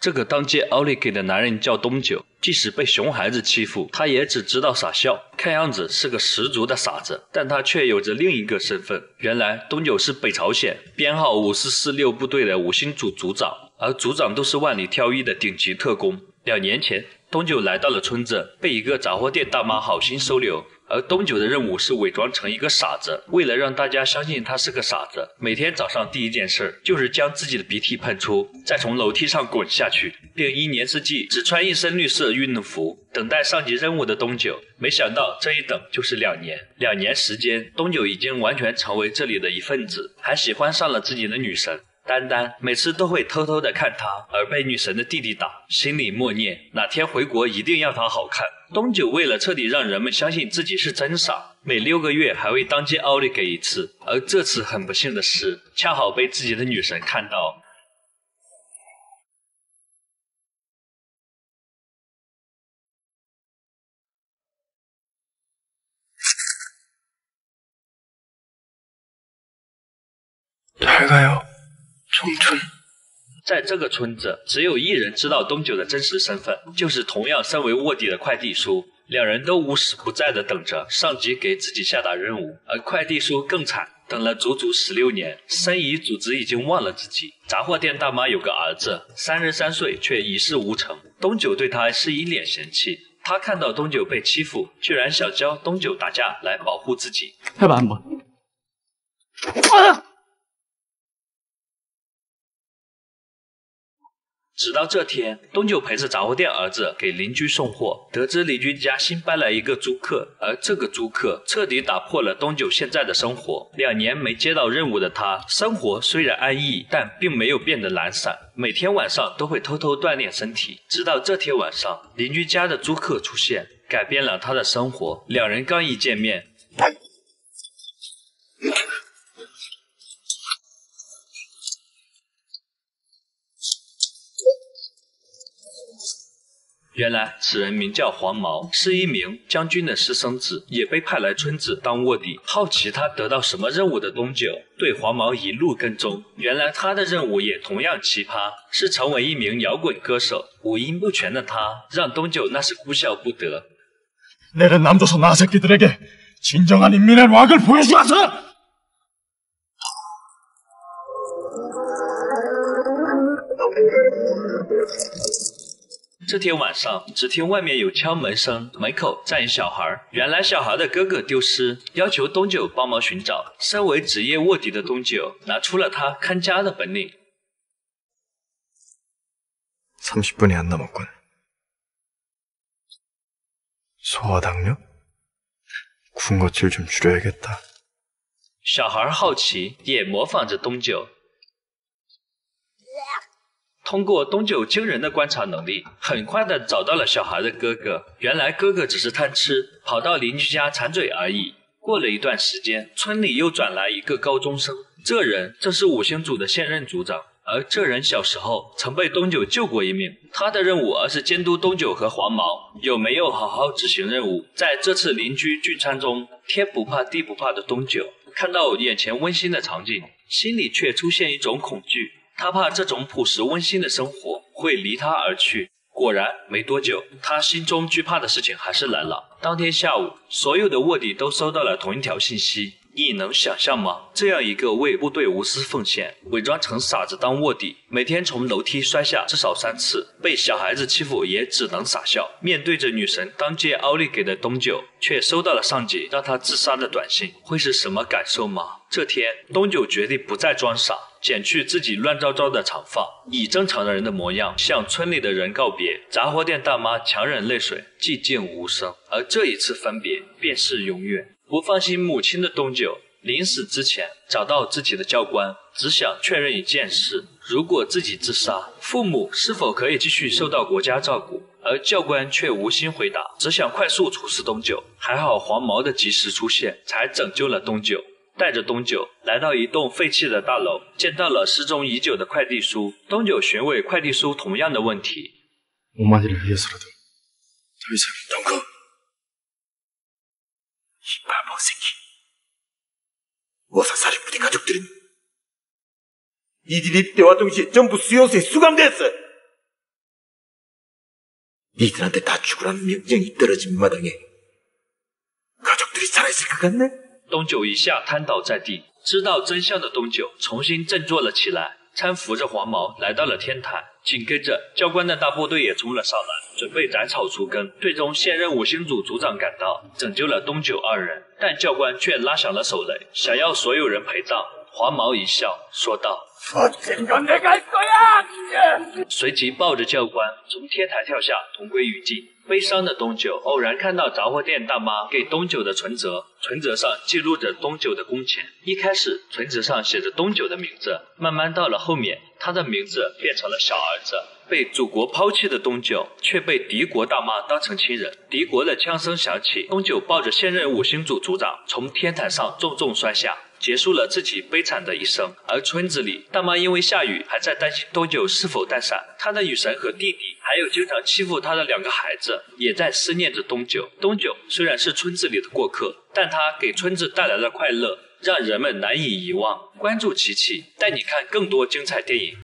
这个当街奥利给的男人叫东九，即使被熊孩子欺负，他也只知道傻笑，看样子是个十足的傻子，但他却有着另一个身份。原来东九是北朝鲜编号5446部队的五星组组长，而组长都是万里挑一的顶级特工。2年前，东九来到了村子，被一个杂货店大妈好心收留。而东九的任务是伪装成一个傻子，为了让大家相信他是个傻子，每天早上第一件事就是将自己的鼻涕喷出，再从楼梯上滚下去，并一年四季只穿一身绿色运动服，等待上级任务的东九。没想到这一等就是2年，2年时间，东九已经完全成为这里的一份子，还喜欢上了自己的女神丹丹，每次都会偷偷的看她，而被女神的弟弟打，心里默念哪天回国一定要她好看。东九为了彻底让人们相信自己是真傻，每6个月还会当街奥利给一次，而这次很不幸的是，恰好被自己的女神看到。 잘 가요 청춘。 在这个村子，只有一人知道东九的真实身份，就是同样身为卧底的快递叔。2人都无时不在的等着上级给自己下达任务，而快递叔更惨，等了足足16年，申遗组织已经忘了自己。杂货店大妈有个儿子，33岁却一事无成，东九对他是一脸嫌弃。他看到东九被欺负，居然想教东九打架来保护自己。 해봐 한번。 直到这天，东九陪着杂货店儿子给邻居送货，得知邻居家新搬来一个租客，而这个租客彻底打破了东九现在的生活。2年没接到任务的他，生活虽然安逸，但并没有变得懒散，每天晚上都会偷偷锻炼身体。直到这天晚上，邻居家的租客出现，改变了他的生活。2人刚一见面，原来此人名叫黄毛，是一名将军的私生子，也被派来村子当卧底。好奇他得到什么任务的东九对黄毛一路跟踪，原来他的任务也同样奇葩，是成为一名摇滚歌手。五音不全的他让东九那是哭笑不得。 내는 남조선 아새끼들에게 진정한 인민의 락을 보여주었어! 这天晚上，只听外面有敲门声，门口站一小孩。原来小孩的哥哥丢失，要求东九帮忙寻找。身为职业卧底的东九，拿出了他看家的本领。 30분이 안 남았군. 소화당뇨? 군것질 좀 줄여야겠다. 小孩好奇，也模仿着东九。通过东九惊人的观察能力，很快的找到了小孩的哥哥。原来哥哥只是贪吃，跑到邻居家馋嘴而已。过了一段时间，村里又转来一个高中生，这人正是五星组的现任组长。而这人小时候曾被东九救过一命，他的任务而是监督东九和黄毛有没有好好执行任务。在这次邻居聚餐中，天不怕地不怕的东九看到眼前温馨的场景，心里却出现一种恐惧。他怕这种朴实温馨的生活会离他而去。果然没多久，他心中惧怕的事情还是来了。当天下午，所有的卧底都收到了同一条信息。你能想象吗？这样一个为部队无私奉献，伪装成傻子当卧底，每天从楼梯摔下至少3次，被小孩子欺负也只能傻笑。面对着女神当街奥利给的东九，却收到了上级让他自杀的短信，会是什么感受吗？这天，东九决定不再装傻，剪去自己乱糟糟的长发，以正常人的模样向村里的人告别。杂货店大妈强忍泪水，寂静无声。而这一次分别，便是永远。不放心母亲的东九，临死之前找到自己的教官，只想确认一件事：如果自己自杀，父母是否可以继续受到国家照顾？而教官却无心回答，只想快速处死东九。还好黄毛的及时出现，才拯救了东九。带着东九来到一栋废弃的大楼，见到了失踪已久的快递叔。东九询问快递叔同样的问题。 어머니를 위해서라도 더 이상 동거 이 바보 새끼. 오사사리 부대 가족들은 이들이 때와 동시에 전부 수용소에 수감됐어. 니들한테 다 죽으라는 명령이 떨어진 마당에 가족들이 살아있을 것 같네? 东九一下瘫倒在地，知道真相的东九重新振作了起来，搀扶着黄毛来到了天台，紧跟着教官的大部队也冲了上来，准备斩草除根。最终现任五星组组长赶到，拯救了东九二人，但教官却拉响了手雷，想要所有人陪葬。黄毛一笑说道：随即抱着教官从天台跳下，同归于尽。悲伤的东九偶然看到杂货店大妈给东九的存折，存折上记录着东九的工钱。一开始存折上写着东九的名字，慢慢到了后面，他的名字变成了小儿子。被祖国抛弃的东九却被敌国大妈当成亲人。敌国的枪声响起，东九抱着现任五星组组长从天台上重重摔下，结束了自己悲惨的一生。而村子里，大妈因为下雨还在担心东九是否带伞，她的女神和弟弟，还有经常欺负她的2个孩子，也在思念着东九。东九虽然是村子里的过客，但他给村子带来了快乐，让人们难以遗忘。关注琪琪，带你看更多精彩电影。